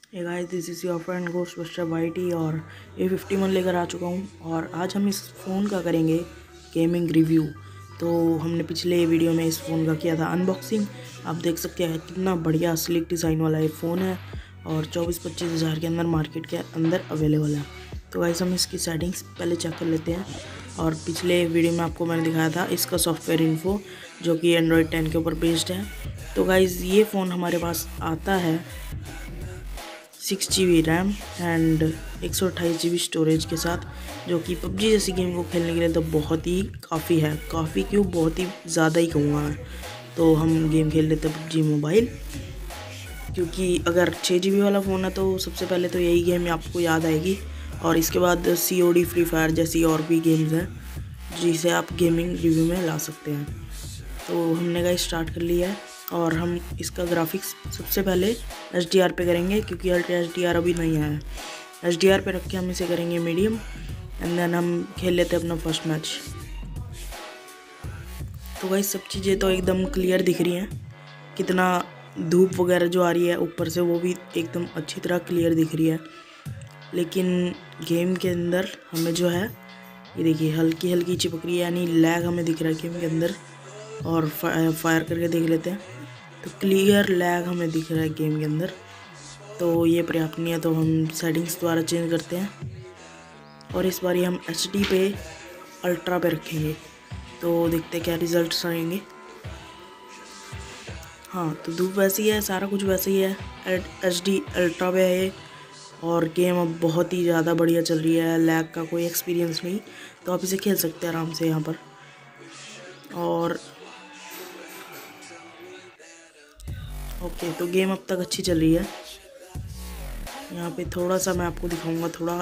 Hey guys, this is your friend Ghostbuster YT और A51 लेकर आ चुका हूँ। और आज हम इस फ़ोन का करेंगे गेमिंग रिव्यू। तो हमने पिछले वीडियो में इस फ़ोन का किया था अनबॉक्सिंग। आप देख सकते हैं कितना बढ़िया स्लिक डिज़ाइन वाला ये फ़ोन है और 24-25 हज़ार के अंदर मार्केट के अंदर अवेलेबल है। तो गाइस हम इसकी सेटिंग्स पहले चेक कर लेते हैं। और पिछले वीडियो में आपको मैंने दिखाया था इसका सॉफ्टवेयर इन्फो, जो कि एंड्रॉयड 10 के ऊपर बेस्ड है। तो गाइस ये फ़ोन हमारे पास आता है 6 GB RAM and 128 GB storage के साथ, जो कि पबजी जैसी गेम को खेलने के लिए तो बहुत ही काफ़ी है। काफ़ी क्यों, बहुत ही ज़्यादा ही कहूँगा मैं। तो हम गेम खेल लेते हैं पबजी मोबाइल, क्योंकि अगर 6 GB वाला फ़ोन है तो सबसे पहले तो यही गेम आपको याद आएगी। और इसके बाद COD, फ्री फायर जैसी और भी गेम्स हैं जिसे आप गेमिंग रिव्यू में ला सकते हैं। तो हमने गाइस स्टार्ट कर लिया है और हम इसका ग्राफिक्स सबसे पहले HDR पे करेंगे, क्योंकि अल्ट्रा HDR अभी नहीं आया है। HDR पे रख के हम इसे करेंगे मीडियम एंड देन हम खेल लेते हैं अपना फर्स्ट मैच। तो गाइस सब चीज़ें तो एकदम क्लियर दिख रही हैं। कितना धूप वगैरह जो आ रही है ऊपर से वो भी एकदम अच्छी तरह क्लियर दिख रही है। लेकिन गेम के अंदर हमें जो है ये देखिए हल्की हल्की चिपक रही है, यानी लैग हमें दिख रहा है गेम के अंदर। और फायर करके देख लेते हैं तो क्लियर लैग हमें दिख रहा है गेम के अंदर। तो ये पर्याप्त नहीं है, तो हम सेटिंग्स द्वारा चेंज करते हैं और इस बार हम HD पे अल्ट्रा पे रखेंगे। तो देखते हैं क्या रिजल्ट्स आएंगे। हाँ, तो धूप वैसी है, सारा कुछ वैसे ही है। HD अल्ट्रा पे है और गेम अब बहुत ही ज़्यादा बढ़िया चल रही है। लैग का कोई एक्सपीरियंस नहीं, तो आप इसे खेल सकते हैं आराम से यहाँ पर। और ओके, तो गेम अब तक अच्छी चल रही है। यहाँ पे थोड़ा सा मैं आपको दिखाऊंगा थोड़ा।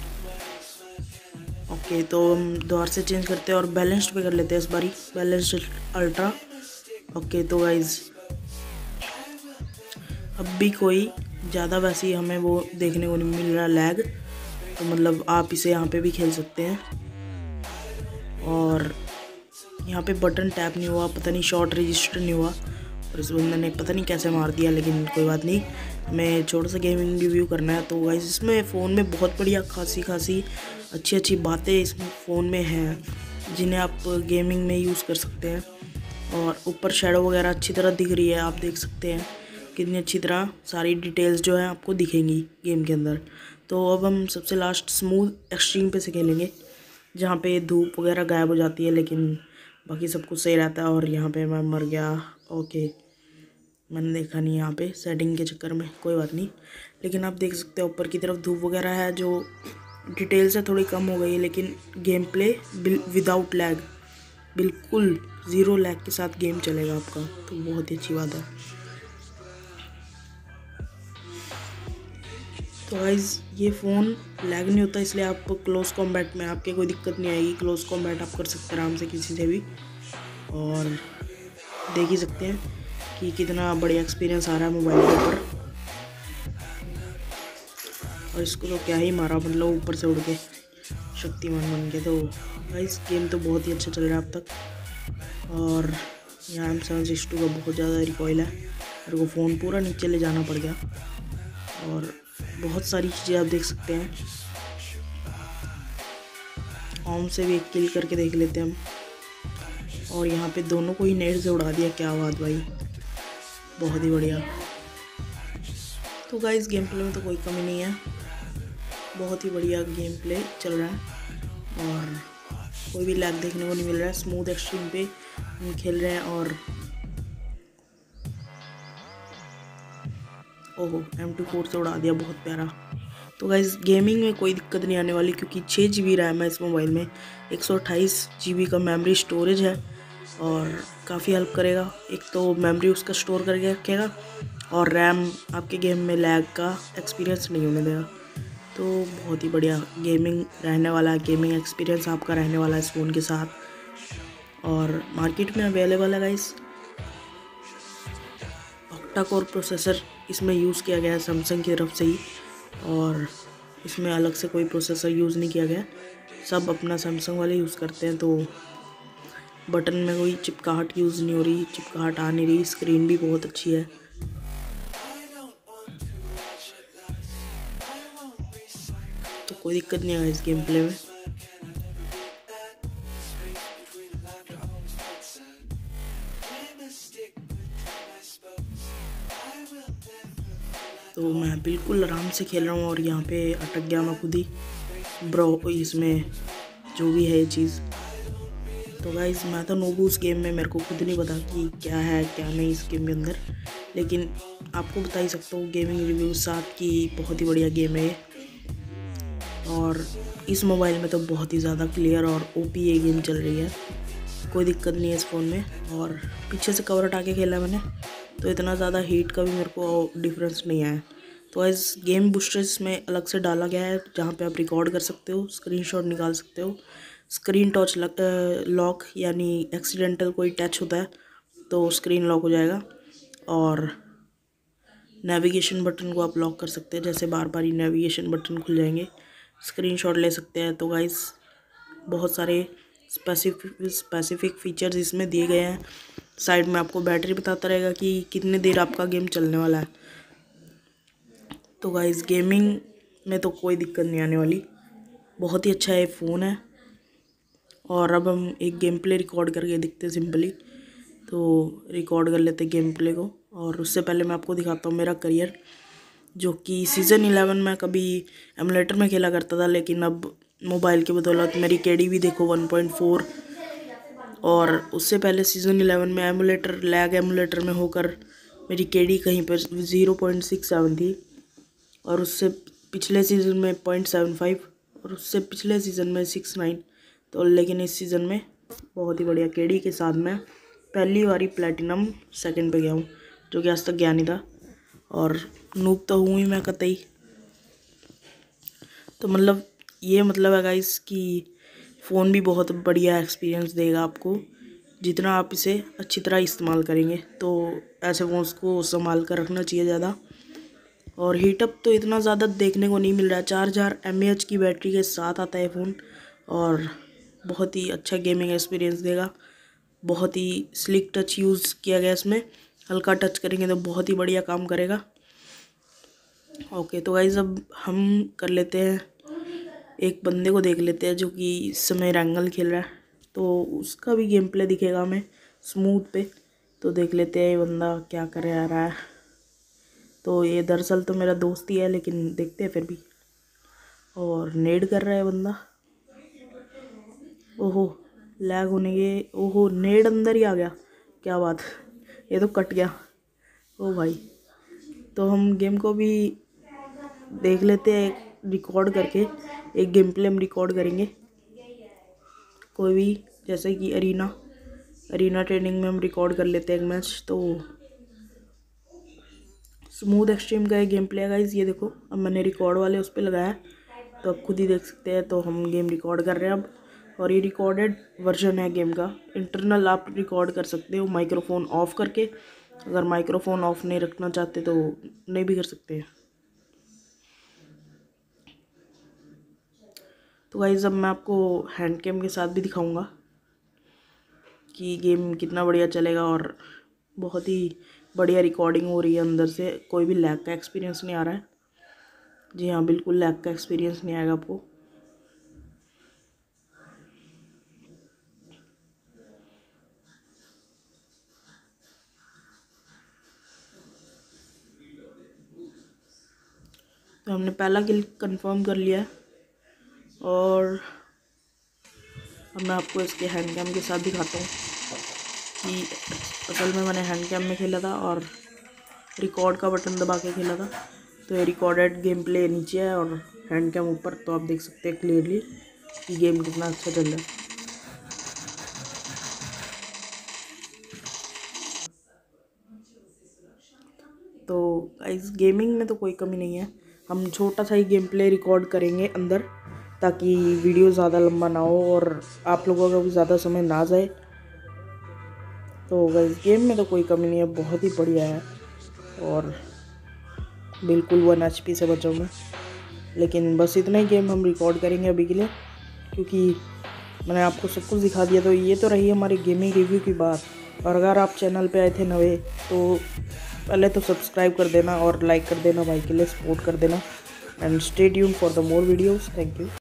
ओके, तो हम दोबारा से चेंज करते हैं और बैलेंस्ड पे कर लेते हैं इस बारी, बैलेंस्ड अल्ट्रा। ओके, तो गाइज अब भी कोई ज़्यादा वैसी हमें वो देखने को नहीं मिल रहा लैग। तो मतलब आप इसे यहाँ पे भी खेल सकते हैं। और यहाँ पे बटन टैप नहीं हुआ, पता नहीं शॉट रजिस्टर नहीं हुआ और इस बंदे ने पता नहीं कैसे मार दिया, लेकिन कोई बात नहीं। हमें छोटा सा गेमिंग रिव्यू करना है। तो गाइस इसमें फ़ोन में बहुत बढ़िया खासी अच्छी बातें इस फ़ोन में हैं, जिन्हें आप गेमिंग में यूज़ कर सकते हैं। और ऊपर शेडो वगैरह अच्छी तरह दिख रही है, आप देख सकते हैं कितनी अच्छी तरह सारी डिटेल्स जो है आपको दिखेंगी गेम के अंदर। तो अब हम सबसे लास्ट स्मूथ एक्सट्रीम पे से खेलेंगे, जहाँ पे धूप वगैरह गायब हो जाती है, लेकिन बाकी सब कुछ सही रहता है। और यहाँ पे मैं मर गया। ओके, मैंने देखा नहीं यहाँ पे सेटिंग के चक्कर में, कोई बात नहीं। लेकिन आप देख सकते हैं ऊपर की तरफ धूप वगैरह है, जो डिटेल्स है थोड़ी कम हो गई है, लेकिन गेम प्ले विदाउट लैग, बिल्कुल ज़ीरो लैग के साथ गेम चलेगा आपका। तो बहुत ही अच्छी बात है। तो गाइस ये फ़ोन लैग नहीं होता, इसलिए आप क्लोज कॉम्बैट में आपके कोई दिक्कत नहीं आएगी। क्लोज कॉम्बैट आप कर सकते हैं आराम से किसी से भी। और देख ही सकते हैं कि कितना बढ़िया एक्सपीरियंस आ रहा है मोबाइल के ऊपर। और इसको तो क्या ही मारा, मतलब ऊपर से उड़ के शक्तिमान बन के। तो गाइस गेम तो बहुत ही अच्छा चल रहा है अब तक। और यहाँ M762 का बहुत ज़्यादा रिकॉइल है, मेरे को फ़ोन पूरा नीचे ले जाना पड़ गया। और बहुत सारी चीज़ें आप देख सकते हैं। ऑम से भी एक किल करके देख लेते हैं हम। और यहाँ पे दोनों को ही नेट से उड़ा दिया, क्या बात भाई, बहुत ही बढ़िया। तो गाइस गेम प्ले में तो कोई कमी नहीं है, बहुत ही बढ़िया गेम प्ले चल रहा है और कोई भी लैग देखने को नहीं मिल रहा है। स्मूथ एक्सट्रीम पे हम खेल रहे हैं। और ओहो, M24 से उड़ा दिया, बहुत प्यारा। तो गाइस गेमिंग में कोई दिक्कत नहीं आने वाली, क्योंकि 6 GB रैम है इस मोबाइल में, 128 GB का मेमोरी स्टोरेज है और काफ़ी हेल्प करेगा। एक तो मेमोरी उसका स्टोर करके रखेगा और रैम आपके गेम में लैग का एक्सपीरियंस नहीं होने देगा। तो बहुत ही बढ़िया गेमिंग रहने वाला है, गेमिंग एक्सपीरियंस आपका रहने वाला है इस फ़ोन के साथ। और मार्केट में अवेलेबल है गाइस। ऑक्टा कोर प्रोसेसर इसमें यूज़ किया गया है सैमसंग की तरफ से ही, और इसमें अलग से कोई प्रोसेसर यूज़ नहीं किया गया, सब अपना सैमसंग वाले यूज़ करते हैं। तो बटन में कोई चिपकाहट यूज़ नहीं हो रही, चिपकाहट आ नहीं रही। स्क्रीन भी बहुत अच्छी है। कोई दिक्कत नहीं है इस गेम प्ले में। तो मैं बिल्कुल आराम से खेल रहा हूँ और यहाँ पे अटक गया मैं खुद ही ब्रो इसमें जो भी है ये चीज़। तो गाइस मैं तो नोबू उस गेम में, मेरे को खुद नहीं पता कि क्या है क्या नहीं इस गेम के अंदर, लेकिन आपको बता ही सकता हूँ गेमिंग रिव्यू 7 की बहुत ही बढ़िया गेम है और इस मोबाइल में तो बहुत ही ज़्यादा क्लियर और ओपी ये गेम चल रही है, कोई दिक्कत नहीं है इस फ़ोन में। और पीछे से कवर हटा के खेला मैंने तो इतना ज़्यादा हीट का भी मेरे को डिफरेंस नहीं आया। तो इस गेम बूस्टर इसमें अलग से डाला गया है जहाँ पे आप रिकॉर्ड कर सकते हो, स्क्रीनशॉट निकाल सकते हो, स्क्रीन टच लॉक यानी एक्सीडेंटल कोई टच होता है तो स्क्रीन लॉक हो जाएगा, और नेविगेशन बटन को आप लॉक कर सकते हैं, जैसे बार बार ही नेविगेशन बटन खुल जाएंगे, स्क्रीनशॉट ले सकते हैं। तो गाइस बहुत सारे स्पेसिफिक फीचर्स इसमें दिए गए हैं। साइड में आपको बैटरी बताता रहेगा कि कितनी देर आपका गेम चलने वाला है। तो गाइस गेमिंग में तो कोई दिक्कत नहीं आने वाली, बहुत ही अच्छा ये फ़ोन है। और अब हम एक गेम प्ले रिकॉर्ड करके दिखते हैं सिंपली, तो रिकॉर्ड कर लेते गेम प्ले को। और उससे पहले मैं आपको दिखाता हूँ मेरा करियर, जो कि सीज़न 11 में कभी एमुलेटर में खेला करता था, लेकिन अब मोबाइल की बदौलत मेरी केडी भी देखो 1.4, और उससे पहले सीज़न 11 में एमुलेटर लैग एमुलेटर में होकर मेरी केडी कहीं पर 0.67 थी, और उससे पिछले सीज़न में 0.75, और उससे पिछले सीज़न में 69। तो लेकिन इस सीज़न में बहुत ही बढ़िया केडी के साथ मैं पहली बारी प्लेटिनम सेकंड पे गया हूँ, जो कि आज तक गया नहीं था, और नूब तो हूँ ही मैं कतई। तो मतलब ये मतलब है गाइस कि फ़ोन भी बहुत बढ़िया एक्सपीरियंस देगा आपको, जितना आप इसे अच्छी तरह इस्तेमाल करेंगे। तो ऐसे फ़ोन्स को संभाल कर रखना चाहिए ज़्यादा। और हीटअप तो इतना ज़्यादा देखने को नहीं मिल रहा है, 4000 mAh की बैटरी के साथ आता है फ़ोन, और बहुत ही अच्छा गेमिंग एक्सपीरियंस देगा। बहुत ही स्लिक टच यूज़ किया गया इसमें, हल्का टच करेंगे तो बहुत ही बढ़िया काम करेगा। ओके तो गाइस अब हम कर लेते हैं, एक बंदे को देख लेते हैं जो कि इस समय रैंगल खेल रहा है, तो उसका भी गेम प्ले दिखेगा हमें स्मूथ पे। तो देख लेते हैं ये बंदा क्या कर रहा है। तो ये दरअसल तो मेरा दोस्त ही है, लेकिन देखते हैं फिर भी। और नेड कर रहा है बंदा, ओहो लैग होने के, ओहो नेड अंदर ही आ गया, क्या बात, ये तो कट गया ओ भाई। तो हम गेम को भी देख लेते हैं रिकॉर्ड करके, एक गेम प्ले हम रिकॉर्ड करेंगे कोई भी, जैसे कि अरीना ट्रेनिंग में हम रिकॉर्ड कर लेते हैं एक मैच। तो स्मूथ एक्सट्रीम का एक गेम प्ले है गाइस, ये देखो अब मैंने रिकॉर्ड वाले उस पर लगाया, तो आप खुद ही देख सकते हैं। तो हम गेम रिकॉर्ड कर रहे हैं अब, और ये रिकॉर्डेड वर्जन है गेम का, इंटरनल आप रिकॉर्ड कर सकते हो माइक्रोफोन ऑफ करके, अगर माइक्रोफोन ऑफ नहीं रखना चाहते तो नहीं भी कर सकते हैं। तो गाइस अब मैं आपको हैंड कैम के साथ भी दिखाऊंगा कि गेम कितना बढ़िया चलेगा, और बहुत ही बढ़िया रिकॉर्डिंग हो रही है अंदर से, कोई भी लैग का एक्सपीरियंस नहीं आ रहा है। जी हाँ बिल्कुल लैग का एक्सपीरियंस नहीं आएगा आपको। तो हमने पहला किल कंफर्म कर लिया है, और अब मैं आपको इसके हैंड कैम के साथ दिखाता हूँ कि असल में मैंने हैंड कैम में खेला था और रिकॉर्ड का बटन दबा के खेला था। तो ये रिकॉर्डेड गेम प्ले नीचे है और हैंड कैम ऊपर, तो आप देख सकते हैं क्लियरली कि गेम कितना अच्छा चल रहा है। तो इस गेमिंग में तो कोई कमी नहीं है, हम छोटा सा ही गेम प्ले रिकॉर्ड करेंगे अंदर, ताकि वीडियो ज़्यादा लंबा ना हो और आप लोगों का भी ज़्यादा समय ना जाए। तो इस गेम में तो कोई कमी नहीं है, बहुत ही बढ़िया है, और बिल्कुल 1 HP से बचा हूँ मैं। लेकिन बस इतना ही गेम हम रिकॉर्ड करेंगे अभी के लिए, क्योंकि मैंने आपको सब कुछ दिखा दिया। तो ये तो रही हमारी गेमिंग रिव्यू की बात। और अगर आप चैनल पे आए थे नए, तो पहले तो सब्सक्राइब कर देना और लाइक कर देना, भाई के लिए सपोर्ट कर देना। and stay tuned for the more videos. Thank you.